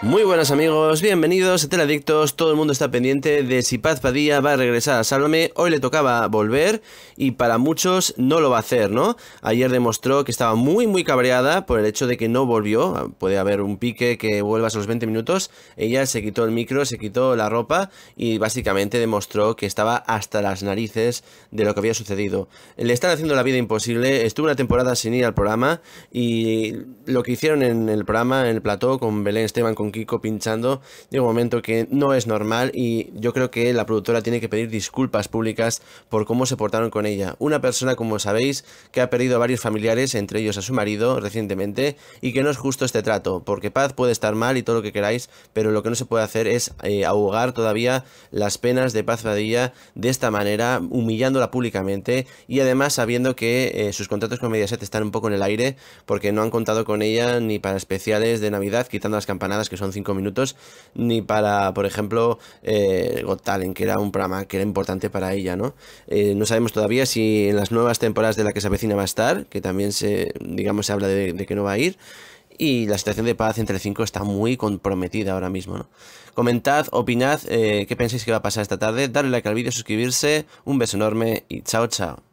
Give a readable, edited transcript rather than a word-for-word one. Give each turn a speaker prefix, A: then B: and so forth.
A: Muy buenas amigos, bienvenidos a Teledictos. Todo el mundo está pendiente de si Paz Padilla va a regresar a Sálvame. Hoy le tocaba volver y para muchos no lo va a hacer, ¿no? Ayer demostró que estaba muy cabreada por el hecho de que no volvió. Puede haber un pique que vuelvas a los 20 minutos. Ella se quitó el micro, se quitó la ropa y básicamente demostró que estaba hasta las narices de lo que había sucedido. Le están haciendo la vida imposible. Estuvo una temporada sin ir al programa y lo que hicieron en el programa, en el plató, con Belén Esteban, con Kiko pinchando, llega un momento que no es normal y yo creo que la productora tiene que pedir disculpas públicas por cómo se portaron con ella. Una persona, como sabéis, que ha perdido a varios familiares, entre ellos a su marido recientemente, y que no es justo este trato, porque Paz puede estar mal y todo lo que queráis, pero lo que no se puede hacer es ahogar todavía las penas de Paz Padilla de esta manera, humillándola públicamente y además sabiendo que sus contratos con Mediaset están un poco en el aire porque no han contado con ella ni para especiales de Navidad, quitando las campanadas que son 5 minutos, ni para, por ejemplo, Got Talent, que era un programa que era importante para ella, ¿no? No sabemos todavía si en las nuevas temporadas de La que se avecina va a estar, que también digamos, se habla de que no va a ir. Y la situación de Paz entre 5 está muy comprometida ahora mismo, ¿no? Comentad, opinad, qué pensáis que va a pasar esta tarde. Darle like al vídeo, suscribirse, un beso enorme y chao.